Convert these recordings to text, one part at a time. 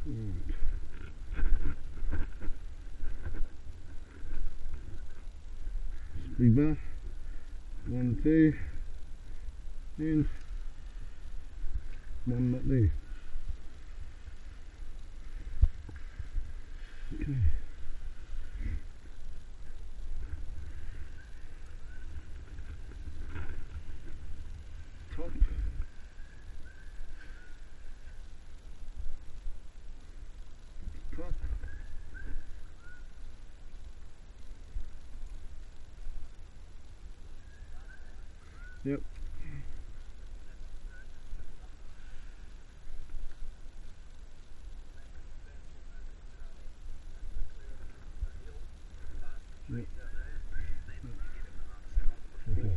Speed back. 1, 2, in. 1 not there. Okay. Top. Top. Yep. Yep. Okay.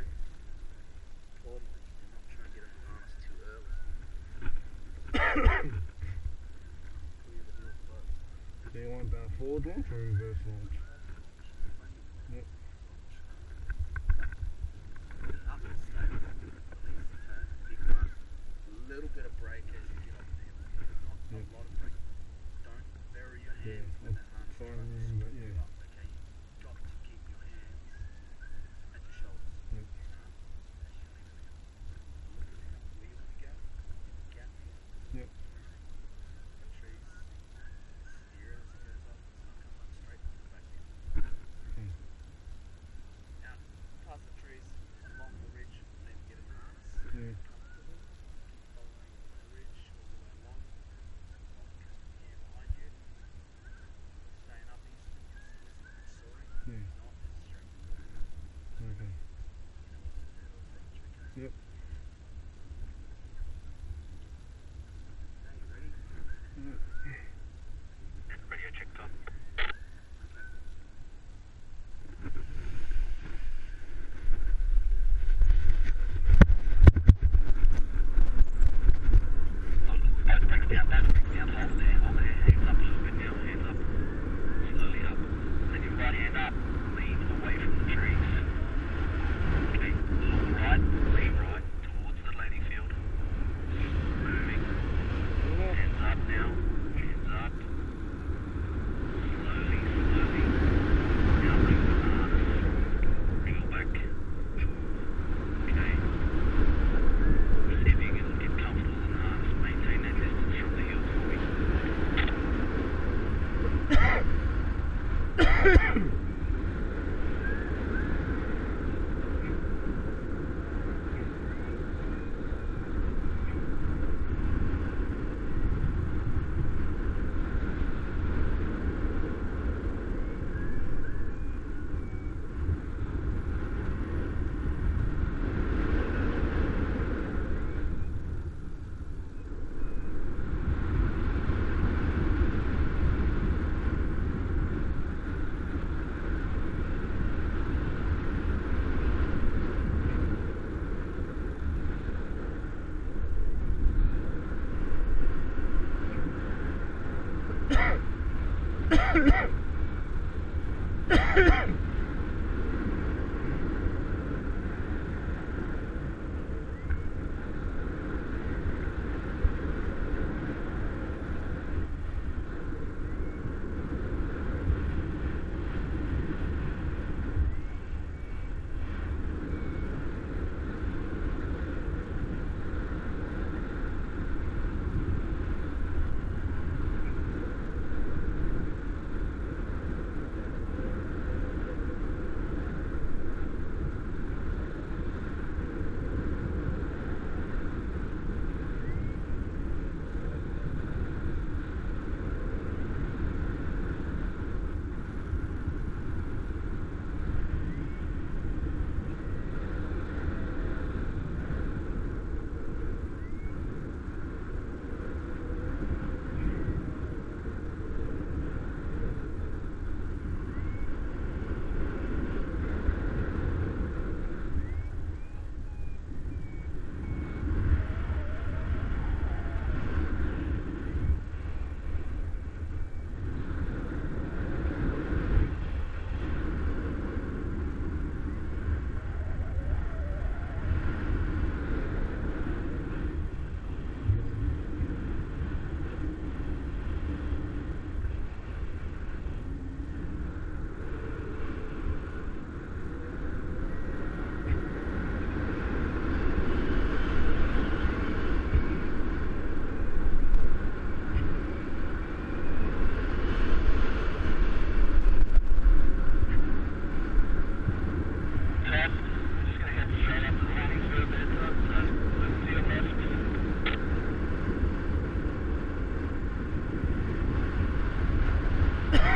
So you want that forward launch or reverse launch? Yep. A little bit of brake as you get off the hill. Not a lot of brake. Don't bury your hands when that harness Fine, tries to but scoop yeah. you up. Okay, you've got to keep your hands at your shoulders. Yep. Where you want to go, gap here. Yep. The trees, steer it as it goes up. It's not coming up straight, come back down. Okay. Out past the trees, along the ridge, then get a harness. Yeah. Comfortable. Keep following the ridge all the way along. While the customer here behind you.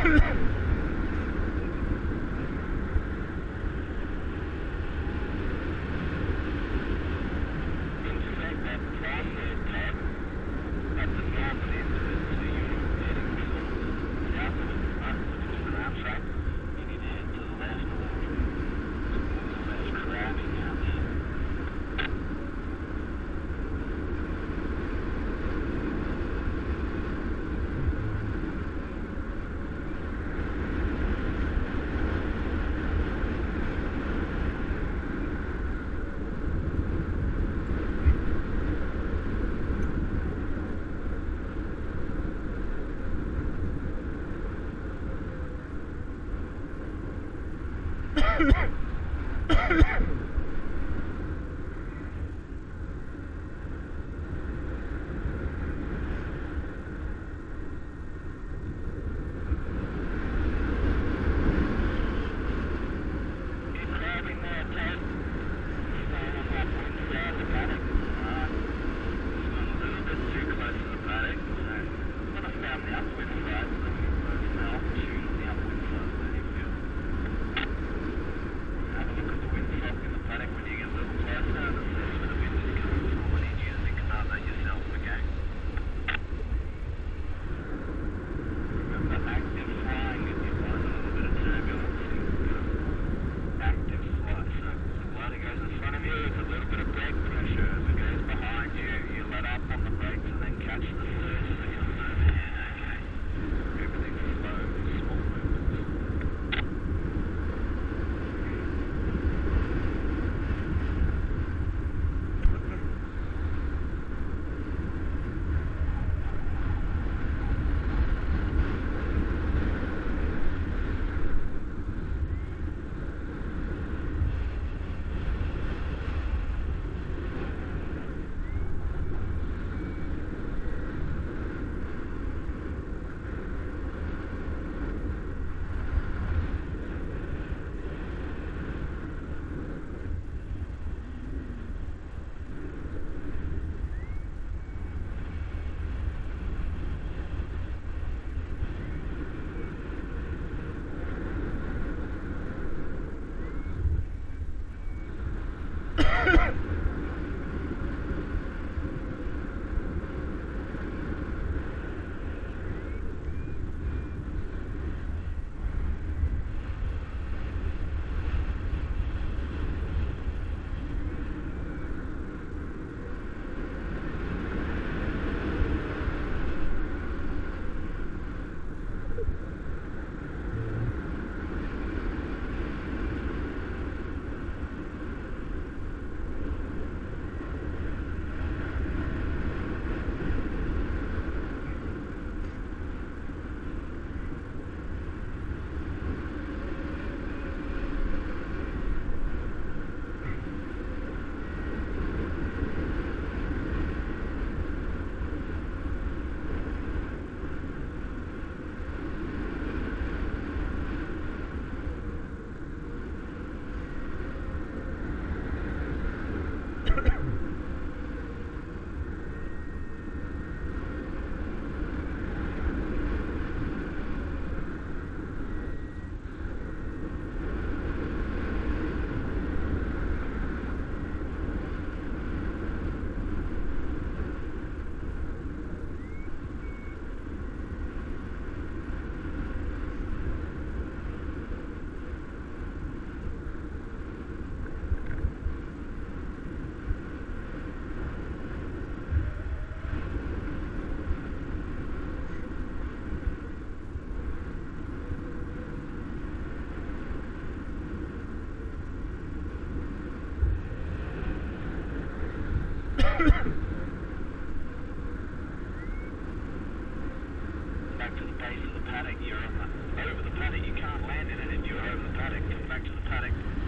Back to the base of the paddock. You're over the paddock. You can't land in it if you're over the paddock. Come back to the paddock.